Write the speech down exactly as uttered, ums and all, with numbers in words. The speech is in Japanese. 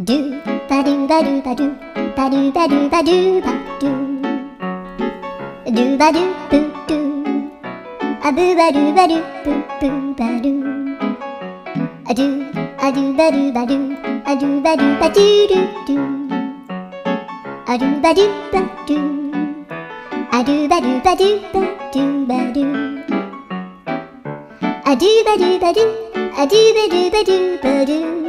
ドゥバドゥバドゥバドゥバドゥバドゥバドゥバドゥドゥバドゥブドゥアブバドゥバドゥブブバドゥアドゥアドゥバドゥバドゥアドゥバドゥバドゥドゥドゥアドゥバドゥバドゥアドゥバドゥバドゥバドゥバドゥアドゥバドゥバドゥアドゥバドゥバドゥバドゥ